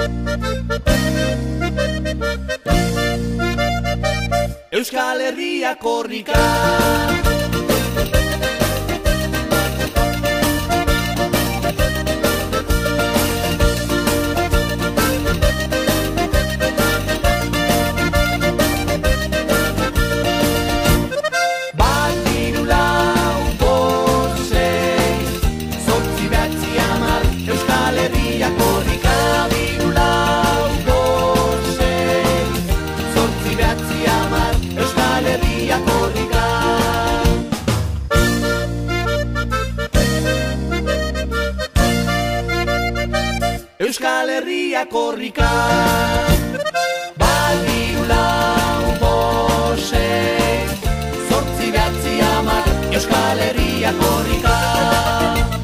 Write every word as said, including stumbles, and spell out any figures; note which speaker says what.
Speaker 1: Euskal Herria korrika. Euskal Herria korrika. Bat, hiru, lau, bost, sei, zortzi, bederatzi, hamar, Euskal Herria korrika.